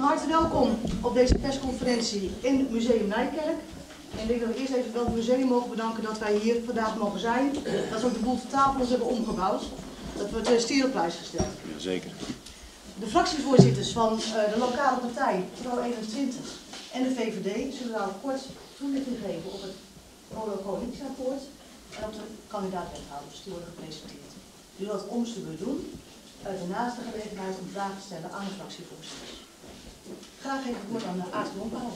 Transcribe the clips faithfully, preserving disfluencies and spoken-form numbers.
harte welkom op deze persconferentie in het Museum Nijkerk. En ik denk dat we eerst even wel het museum mogen bedanken dat wij hier vandaag mogen zijn. Dat we ook de boel tafels hebben omgebouwd. Dat we het stier op prijs gesteld. Ja, zeker. De fractievoorzitters van uh, de lokale partij, Pro eenentwintig en de V V D, zullen daar kort toelichting geven op het coalitieakkoord en op de kandidaat-wethouders die worden gepresenteerd. U zult dat om te doen. Uh, daarnaast de gelegenheid om vragen te stellen aan de fractievoorzitters. Graag even het woord aan de Aart Blomkouwer.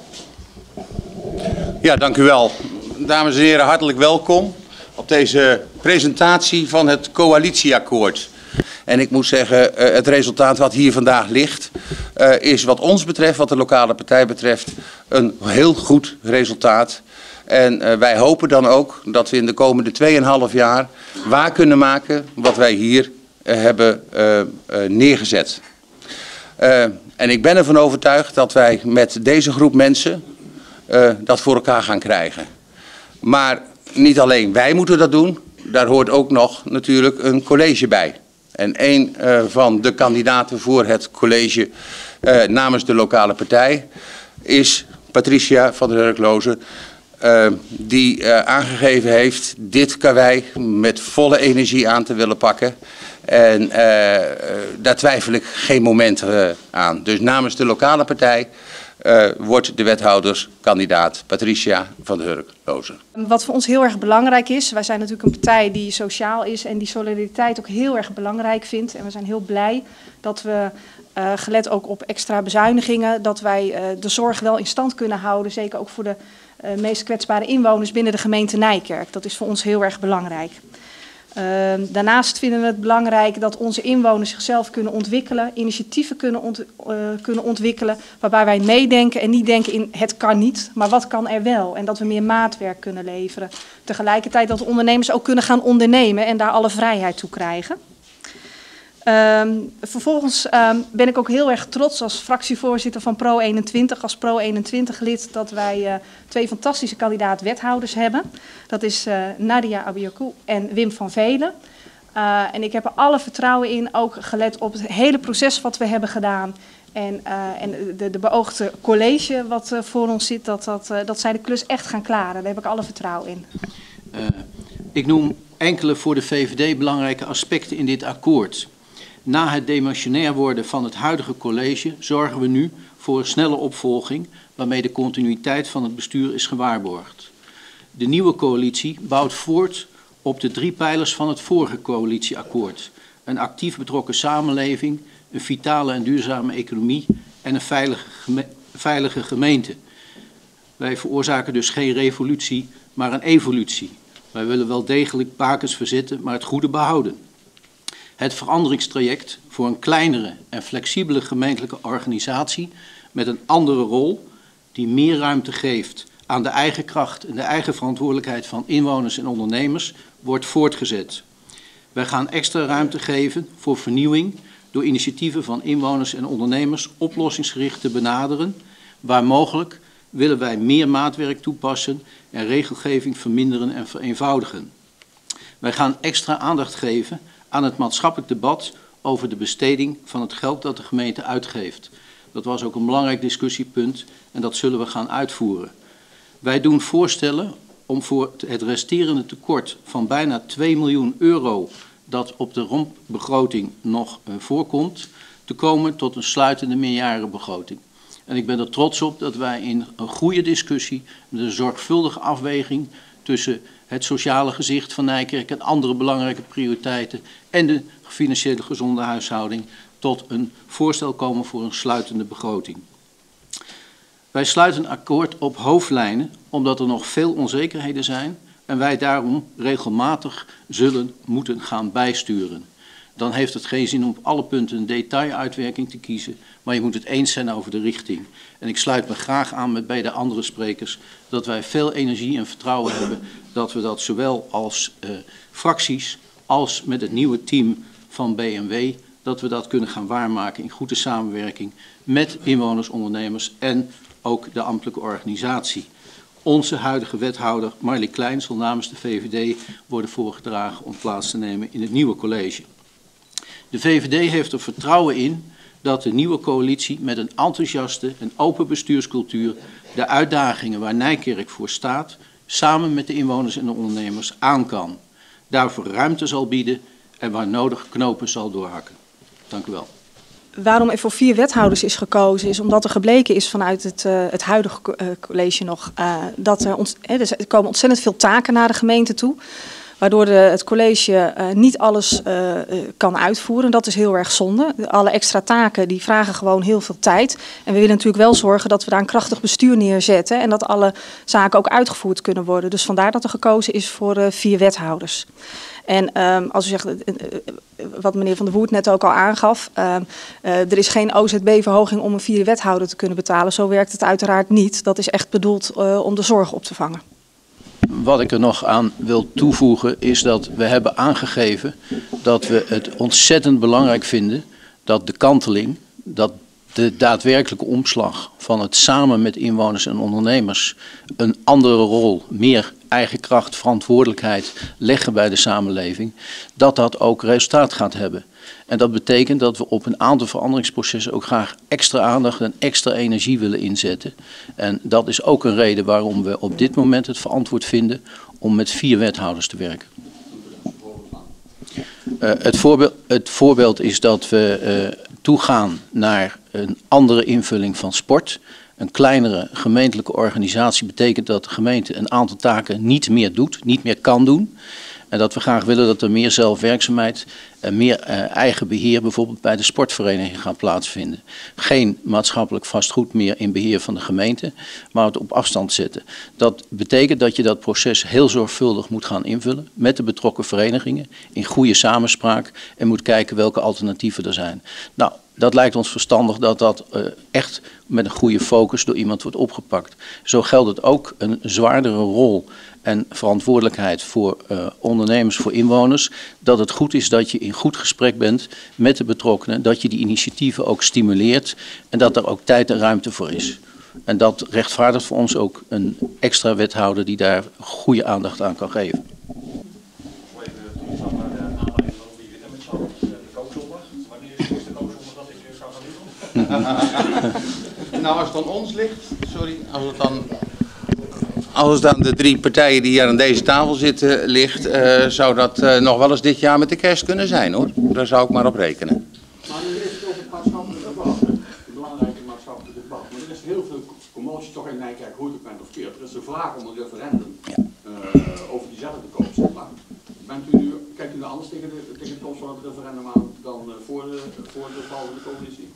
Ja, dank u wel. Dames en heren, hartelijk welkom op deze presentatie van het coalitieakkoord. En ik moet zeggen, het resultaat wat hier vandaag ligt, uh, is wat ons betreft, wat de lokale partij betreft, een heel goed resultaat. En uh, wij hopen dan ook dat we in de komende tweeënhalf jaar waar kunnen maken wat wij hier uh, hebben uh, uh, neergezet. Uh, en ik ben ervan overtuigd dat wij met deze groep mensen uh, dat voor elkaar gaan krijgen. Maar niet alleen wij moeten dat doen, daar hoort ook nog natuurlijk een college bij. En een uh, van de kandidaten voor het college uh, namens de lokale partij is Patricia van der Hurklozen, uh, die uh, aangegeven heeft dit karwei met volle energie aan te willen pakken. En uh, uh, daar twijfel ik geen moment uh, aan. Dus namens de lokale partij uh, wordt de wethouderskandidaat Patricia van der Hurklozen. Wat voor ons heel erg belangrijk is, wij zijn natuurlijk een partij die sociaal is en die solidariteit ook heel erg belangrijk vindt. En we zijn heel blij dat we, uh, gelet ook op extra bezuinigingen, dat wij uh, de zorg wel in stand kunnen houden. Zeker ook voor de uh, meest kwetsbare inwoners binnen de gemeente Nijkerk. Dat is voor ons heel erg belangrijk. Uh, daarnaast vinden we het belangrijk dat onze inwoners zichzelf kunnen ontwikkelen, initiatieven kunnen, ont, uh, kunnen ontwikkelen, waarbij wij meedenken en niet denken in het kan niet, maar wat kan er wel? En dat we meer maatwerk kunnen leveren. Tegelijkertijd dat de ondernemers ook kunnen gaan ondernemen en daar alle vrijheid toe krijgen. Um, vervolgens um, ben ik ook heel erg trots als fractievoorzitter van Pro eenentwintig, als Pro eenentwintig lid, dat wij uh, twee fantastische kandidaat-wethouders hebben. Dat is uh, Nadia Abiyaku en Wim van Velen. Uh, en ik heb er alle vertrouwen in, ook gelet op het hele proces wat we hebben gedaan. En, uh, en de, de beoogde college wat uh, voor ons zit, dat, dat, uh, dat zij de klus echt gaan klaren. Daar heb ik alle vertrouwen in. Uh, ik noem enkele voor de V V D belangrijke aspecten in dit akkoord. Na het demissionair worden van het huidige college zorgen we nu voor een snelle opvolging waarmee de continuïteit van het bestuur is gewaarborgd. De nieuwe coalitie bouwt voort op de drie pijlers van het vorige coalitieakkoord. Een actief betrokken samenleving, een vitale en duurzame economie en een veilige, geme veilige gemeente. Wij veroorzaken dus geen revolutie, maar een evolutie. Wij willen wel degelijk bakens verzetten, maar het goede behouden. Het veranderingstraject voor een kleinere en flexibele gemeentelijke organisatie met een andere rol die meer ruimte geeft aan de eigen kracht en de eigen verantwoordelijkheid van inwoners en ondernemers wordt voortgezet. Wij gaan extra ruimte geven voor vernieuwing door initiatieven van inwoners en ondernemers oplossingsgericht te benaderen. Waar mogelijk willen wij meer maatwerk toepassen en regelgeving verminderen en vereenvoudigen. Wij gaan extra aandacht geven aan het maatschappelijk debat over de besteding van het geld dat de gemeente uitgeeft. Dat was ook een belangrijk discussiepunt en dat zullen we gaan uitvoeren. Wij doen voorstellen om voor het resterende tekort van bijna twee miljoen euro dat op de rompbegroting nog uh, voorkomt, te komen tot een sluitende meerjarenbegroting. En ik ben er trots op dat wij in een goede discussie, met een zorgvuldige afweging tussen het sociale gezicht van Nijkerk en andere belangrijke prioriteiten en de financiële gezonde huishouding tot een voorstel komen voor een sluitende begroting. Wij sluiten een akkoord op hoofdlijnen omdat er nog veel onzekerheden zijn en wij daarom regelmatig zullen moeten gaan bijsturen. Dan heeft het geen zin om op alle punten een detailuitwerking te kiezen, maar je moet het eens zijn over de richting. En ik sluit me graag aan met beide andere sprekers dat wij veel energie en vertrouwen hebben dat we dat zowel als uh, fracties als met het nieuwe team van B M W, dat we dat kunnen gaan waarmaken in goede samenwerking met inwoners, ondernemers en ook de ambtelijke organisatie. Onze huidige wethouder Marlie Klein zal namens de V V D worden voorgedragen om plaats te nemen in het nieuwe college. De V V D heeft er vertrouwen in dat de nieuwe coalitie met een enthousiaste en open bestuurscultuur de uitdagingen waar Nijkerk voor staat, samen met de inwoners en de ondernemers aan kan. Daarvoor ruimte zal bieden en waar nodig knopen zal doorhakken. Dank u wel. Waarom er voor vier wethouders is gekozen is omdat er gebleken is vanuit het, uh, het huidige uh, college nog uh, dat er, ont eh, er komen ontzettend veel taken naar de gemeente toe. Waardoor de, het college uh, niet alles uh, uh, kan uitvoeren. Dat is heel erg zonde. Alle extra taken die vragen gewoon heel veel tijd. En we willen natuurlijk wel zorgen dat we daar een krachtig bestuur neerzetten. En dat alle zaken ook uitgevoerd kunnen worden. Dus vandaar dat er gekozen is voor uh, vier wethouders. En um, als u zegt, uh, uh, wat meneer Van der Woerd net ook al aangaf, uh, uh, er is geen O Z B-verhoging om een vierde wethouder te kunnen betalen. Zo werkt het uiteraard niet. Dat is echt bedoeld uh, om de zorg op te vangen. Wat ik er nog aan wil toevoegen is dat we hebben aangegeven dat we het ontzettend belangrijk vinden dat de kanteling, dat de daadwerkelijke omslag van het samen met inwoners en ondernemers een andere rol, meer eigen kracht, verantwoordelijkheid leggen bij de samenleving, dat dat ook resultaat gaat hebben. En dat betekent dat we op een aantal veranderingsprocessen ook graag extra aandacht en extra energie willen inzetten. En dat is ook een reden waarom we op dit moment het verantwoord vinden om met vier wethouders te werken. Uh, het, voorbeeld, het voorbeeld is dat we uh, toegaan naar een andere invulling van sport. Een kleinere gemeentelijke organisatie betekent dat de gemeente een aantal taken niet meer doet, niet meer kan doen. En dat we graag willen dat er meer zelfwerkzaamheid en meer uh, eigen beheer bijvoorbeeld bij de sportvereniging gaat plaatsvinden. Geen maatschappelijk vastgoed meer in beheer van de gemeente, maar het op afstand zetten. Dat betekent dat je dat proces heel zorgvuldig moet gaan invullen met de betrokken verenigingen in goede samenspraak en moet kijken welke alternatieven er zijn. Nou, dat lijkt ons verstandig dat dat uh, echt met een goede focus door iemand wordt opgepakt. Zo geldt het ook een zwaardere rol en verantwoordelijkheid voor uh, ondernemers, voor inwoners. Dat het goed is dat je in goed gesprek bent met de betrokkenen. Dat je die initiatieven ook stimuleert en dat er ook tijd en ruimte voor is. En dat rechtvaardigt voor ons ook een extra wethouder die daar goede aandacht aan kan geven. Nou, als het aan ons ligt, sorry, als het dan, als het aan de drie partijen die hier aan deze tafel zitten ligt, uh, zou dat uh, nog wel eens dit jaar met de kerst kunnen zijn, hoor. Daar zou ik maar op rekenen. Maar nu is het over het maatschappelijk debat, het belangrijke maatschappelijk debat. Maar er is heel veel commotie toch in Nijkerk, hoe het ook bent of keert. Er is de vraag om een referendum ja. uh, over diezelfde koopzondag. Bent u nu, kijkt u nu anders tegen de, tegen de komst van het referendum aan dan uh, voor de, voor de val van de coalitie?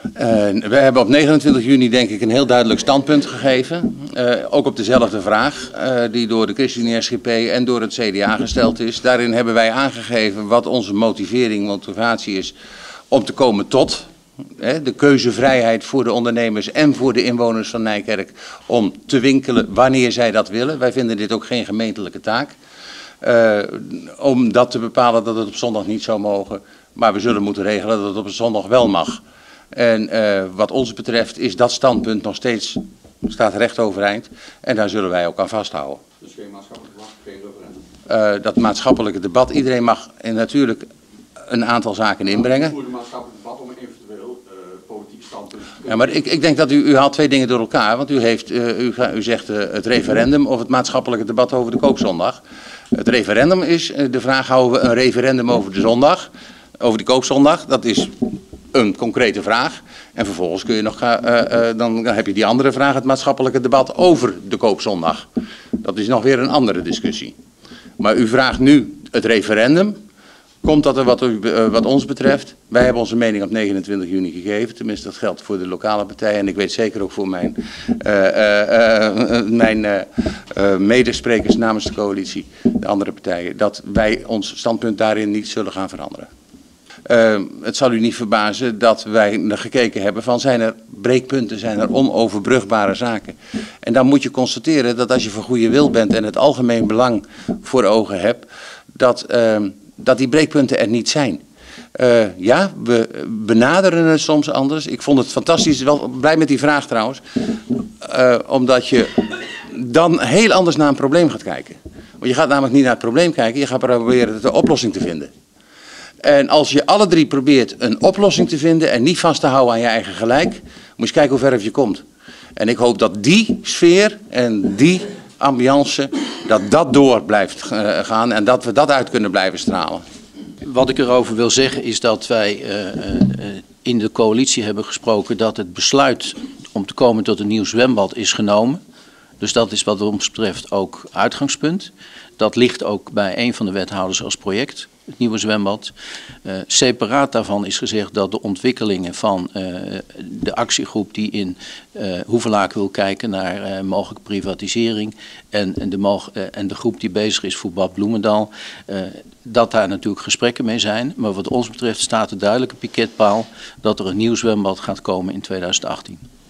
Uh, we hebben op negenentwintig juni denk ik een heel duidelijk standpunt gegeven. Uh, ook op dezelfde vraag uh, die door de ChristenUnie S G P en door het C D A gesteld is. Daarin hebben wij aangegeven wat onze motivering, motivatie is om te komen tot hè, de keuzevrijheid voor de ondernemers en voor de inwoners van Nijkerk om te winkelen wanneer zij dat willen. Wij vinden dit ook geen gemeentelijke taak. Uh, om dat te bepalen dat het op zondag niet zou mogen. Maar we zullen moeten regelen dat het op een zondag wel mag. En uh, wat ons betreft is dat standpunt nog steeds, staat recht overeind. En daar zullen wij ook aan vasthouden. Dus geen maatschappelijk debat, geen referendum? Uh, dat maatschappelijke debat, iedereen mag en natuurlijk een aantal zaken inbrengen. Voor het maatschappelijk debat om een eventueel uh, politiek standpunt. Ja, maar ik, ik denk dat u, u haalt twee dingen door elkaar. Want u, heeft, uh, u, u zegt uh, het referendum of het maatschappelijke debat over de koopzondag. Het referendum is uh, de vraag, houden we een referendum over de zondag, over de koopzondag? Dat is een concrete vraag. En vervolgens kun je nog, uh, uh, dan, dan heb je die andere vraag, het maatschappelijke debat over de koopzondag. Dat is nog weer een andere discussie. Maar u vraagt nu het referendum. Komt dat er wat, u, uh, wat ons betreft? Wij hebben onze mening op negenentwintig juni gegeven. Tenminste, dat geldt voor de lokale partijen. En ik weet zeker ook voor mijn, uh, uh, uh, mijn uh, uh, medesprekers namens de coalitie, de andere partijen, dat wij ons standpunt daarin niet zullen gaan veranderen. Uh, het zal u niet verbazen dat wij er gekeken hebben van zijn er breekpunten, zijn er onoverbrugbare zaken. En dan moet je constateren dat als je van goede wil bent en het algemeen belang voor ogen hebt, dat, uh, dat die breekpunten er niet zijn. Uh, ja, we benaderen het soms anders. Ik vond het fantastisch, wel blij met die vraag trouwens, uh, omdat je dan heel anders naar een probleem gaat kijken. Want je gaat namelijk niet naar het probleem kijken, je gaat proberen de oplossing te vinden. En als je alle drie probeert een oplossing te vinden en niet vast te houden aan je eigen gelijk, moet je eens kijken hoe ver je komt. En ik hoop dat die sfeer en die ambiance, dat dat door blijft gaan en dat we dat uit kunnen blijven stralen. Wat ik erover wil zeggen is dat wij uh, uh, in de coalitie hebben gesproken dat het besluit om te komen tot een nieuw zwembad is genomen. Dus dat is wat ons betreft ook uitgangspunt. Dat ligt ook bij een van de wethouders als project, het nieuwe zwembad. Uh, separaat daarvan is gezegd dat de ontwikkelingen van uh, de actiegroep die in uh, Hoevelaken wil kijken naar uh, mogelijke privatisering en, en, de moog, uh, en de groep die bezig is voor Bad Bloemendaal, uh, dat daar natuurlijk gesprekken mee zijn. Maar wat ons betreft staat de duidelijke piketpaal dat er een nieuw zwembad gaat komen in tweeduizend achttien.